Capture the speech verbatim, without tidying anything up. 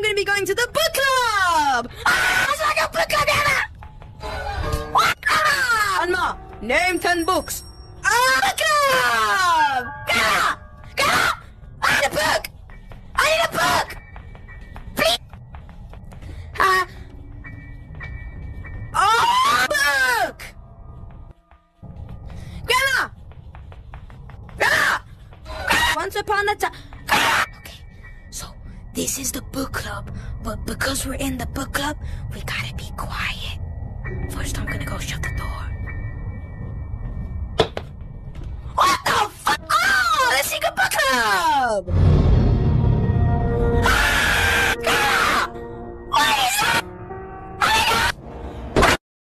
going to be going to the book club! Ah, it's like a book club, Anna! Ah! Anma, name ten books. Ah, book club! Anna! Anna! I need a book! I need a book! Please! Ah! Oh, book! Grandma! Grandma! Once upon a time... Okay, so this is the book club, but because we're in the book club, we gotta be quiet. First, I'm gonna go shut the door. What the fuck? Oh, the secret book club!